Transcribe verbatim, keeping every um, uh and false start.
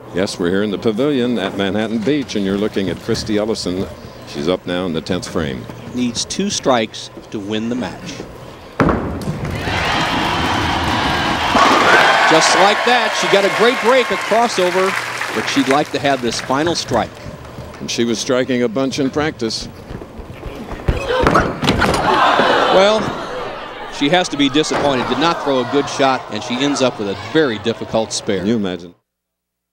Yes, we're here in the pavilion at Manhattan Beach, and you're looking at Christy Ellison. She's up now in the tenth frame. Needs two strikes to win the match. Just like that, she got a great break, a crossover, but she'd like to have this final strike. And she was striking a bunch in practice. Well, she has to be disappointed. Did not throw a good shot, and she ends up with a very difficult spare. Can you imagine?